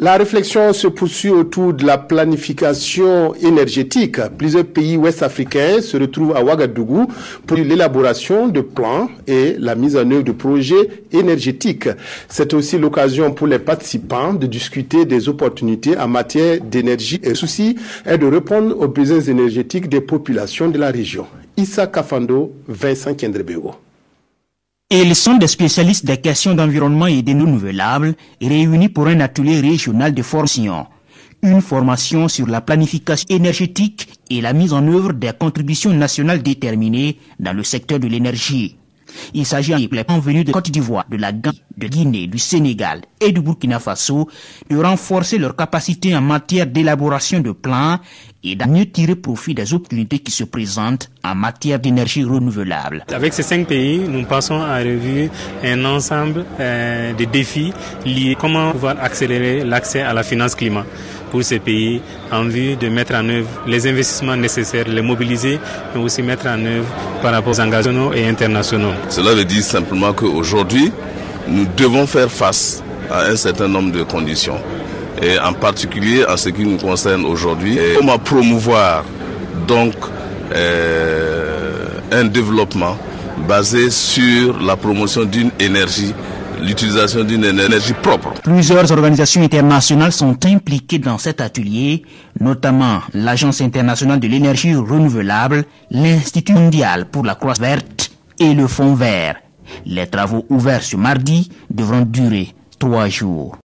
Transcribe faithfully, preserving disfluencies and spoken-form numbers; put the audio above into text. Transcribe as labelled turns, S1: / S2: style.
S1: La réflexion se poursuit autour de la planification énergétique. Plusieurs pays ouest-africains se retrouvent à Ouagadougou pour l'élaboration de plans et la mise en œuvre de projets énergétiques. C'est aussi l'occasion pour les participants de discuter des opportunités en matière d'énergie. Et le souci est de répondre aux besoins énergétiques des populations de la région. Issa Kafando, Vincent Kendrebego.
S2: Ils sont des spécialistes des questions d'environnement et d'énergie renouvelables réunis pour un atelier régional de formation. Une formation sur la planification énergétique et la mise en œuvre des contributions nationales déterminées dans le secteur de l'énergie. Il s'agit des plans venus de Côte d'Ivoire, de la Gambie, de Guinée, du Sénégal et du Burkina Faso de renforcer leurs capacités en matière d'élaboration de plans et de mieux tirer profit des opportunités qui se présentent en matière d'énergie renouvelable.
S3: Avec ces cinq pays, nous passons à revue un ensemble euh, de défis liés à comment pouvoir accélérer l'accès à la finance climat pour ces pays en vue de mettre en œuvre les investissements nécessaires, les mobiliser, mais aussi mettre en œuvre par rapport aux engagements et internationaux.
S4: Cela veut dire simplement qu'aujourd'hui, nous devons faire face à un certain nombre de conditions. Et en particulier en ce qui nous concerne aujourd'hui, comment promouvoir donc euh, un développement basé sur la promotion d'une énergie, l'utilisation d'une énergie propre.
S2: Plusieurs organisations internationales sont impliquées dans cet atelier, notamment l'Agence internationale de l'énergie renouvelable, l'Institut mondial pour la croissance verte et le Fonds vert. Les travaux ouverts ce mardi devront durer trois jours.